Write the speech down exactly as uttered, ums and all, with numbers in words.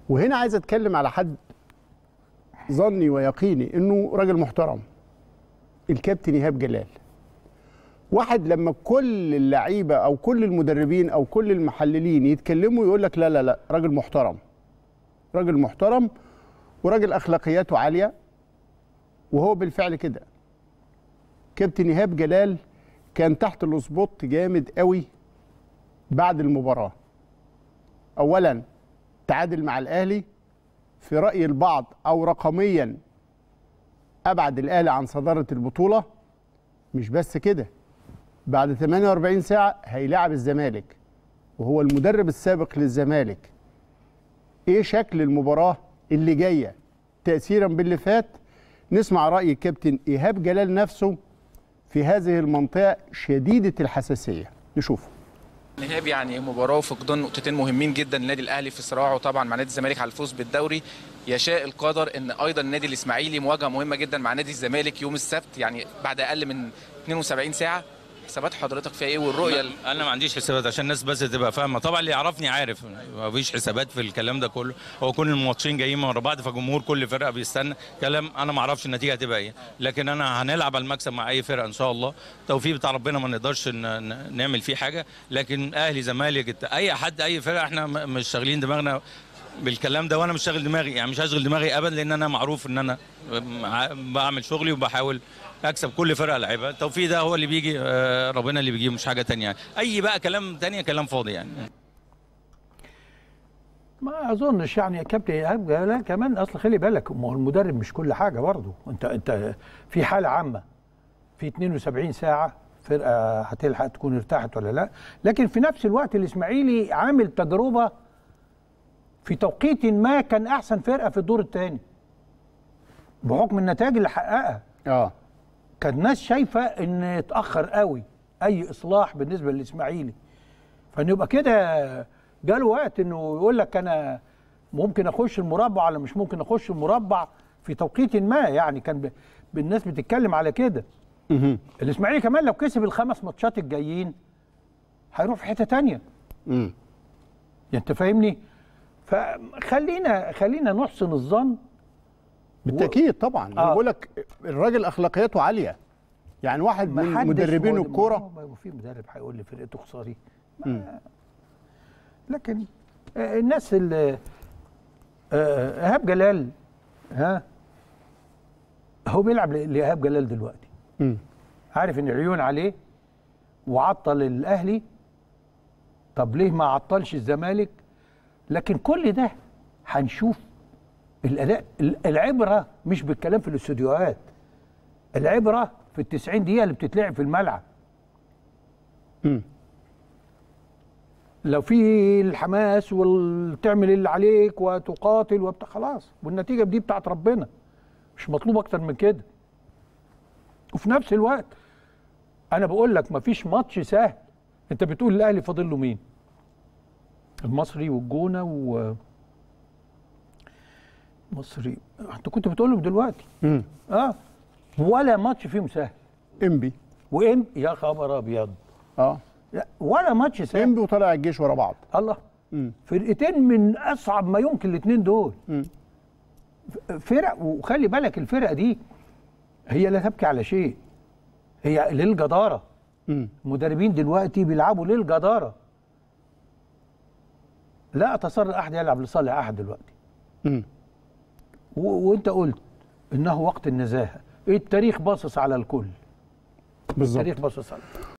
وهنا عايز اتكلم على حد ظني ويقيني انه راجل محترم، الكابتن ايهاب جلال. واحد لما كل اللعيبه او كل المدربين او كل المحللين يتكلموا يقول لك لا لا لا راجل محترم، راجل محترم وراجل اخلاقياته عاليه، وهو بالفعل كده. كابتن ايهاب جلال كان تحت الاسبوط جامد قوي بعد المباراه. اولا تعادل مع الاهلي في راي البعض او رقميا ابعد الاهلي عن صداره البطوله. مش بس كده، بعد ثمانية وأربعين ساعه هيلاعب الزمالك وهو المدرب السابق للزمالك. ايه شكل المباراه اللي جايه تاثيرا باللي فات؟ نسمع راي الكابتن ايهاب جلال نفسه في هذه المنطقه شديده الحساسيه. نشوفه. ايهاب، يعني مباراه وفقدان نقطتين مهمين جدا للنادي الاهلي في صراعه طبعا مع نادي الزمالك على الفوز بالدوري. يشاء القدر ان ايضا النادي الاسماعيلي مواجهه مهمه جدا مع نادي الزمالك يوم السبت، يعني بعد اقل من اثنين وسبعين ساعه. حسابات حضرتك فيها ايه والرؤيه؟ انا ما عنديش حسابات عشان الناس بس تبقى فاهمه. طبعا اللي يعرفني عارف ما فيش حسابات في الكلام ده كله. هو كل الماتشين جايين ورا بعض، فجمهور كل فرقه بيستنى كلام. انا ما اعرفش النتيجه هتبقى ايه، لكن انا هنلعب على المكسب مع اي فرقه ان شاء الله. التوفيق بتاع ربنا ما نقدرش نعمل فيه حاجه، لكن اهلي زمالك اي حد اي فرقه احنا مش شاغلين دماغنا بالكلام ده، وانا مش شاغل دماغي، يعني مش هشغل دماغي ابدا، لان انا معروف ان انا بعمل شغلي وبحاول اكسب كل فرقه لعيبه. التوفيق ده هو اللي بيجي، ربنا اللي بيجيب، مش حاجه ثانيه يعني. اي بقى كلام ثانيه كلام فاضي يعني. ما اظنش يعني يا كابتن ايهاب لا كمان. اصل خلي بالك، ما هو المدرب مش كل حاجه برضه. انت انت في حاله عامه في اثنين وسبعين ساعه فرقه هتلحق تكون ارتاحت ولا لا، لكن في نفس الوقت الاسماعيلي عامل تجربه في توقيت ما كان احسن فرقه في الدور الثاني بحكم النتائج اللي حققها. اه كان الناس شايفه ان اتاخر قوي اي اصلاح بالنسبه للاسماعيلي، فان يبقى كده جاله وقت انه يقول لك انا ممكن اخش المربع ولا مش ممكن اخش المربع في توقيت ما، يعني كان الناس بتتكلم على كده. الاسماعيلي كمان لو كسب الخمس ماتشات الجايين هيروح في حته ثانيه. امم انت فاهمني؟ فخلينا خلينا نحسن الظن. بالتاكيد طبعا. انا بقول لك الراجل اخلاقياته عاليه، يعني واحد من مدربين الكوره. ما في مدرب هيقول لي فرقته خساري، لكن الناس اللي ايهاب جلال ها هو بيلعب لايهاب جلال دلوقتي. م. عارف ان العيون عليه وعطل الاهلي، طب ليه ما عطلش الزمالك؟ لكن كل ده هنشوف الاداء. العبره مش بالكلام في الاستوديوهات، العبره في التسعين دقيقه اللي بتتلعب في الملعب. م. لو في الحماس وتعمل اللي عليك وتقاتل وبتاع خلاص، والنتيجه دي بتاعت ربنا، مش مطلوب اكتر من كده. وفي نفس الوقت انا بقول لك مفيش ماتش سهل. انت بتقول الاهلي فاضل له مين؟ المصري والجونه و مصري. انت كنت بتقول له دلوقتي امم اه ولا ماتش فيهم سهل. انبي وام يا خبر ابيض. اه لا ولا ماتش سهل. انبي وطلع الجيش ورا بعض. الله. امم فرقتين من اصعب ما يمكن الاثنين دول. امم فرق، وخلي بالك الفرقه دي هي لا تبكي على شيء، هي للجداره. امم المدربين دلوقتي بيلعبوا للجداره. لا اتصور احد يلعب لصالح احد دلوقتي. امم وانت قلت انه وقت النزاهه. التاريخ باصص على الكل. بالظبط. التاريخ باصص على الكل.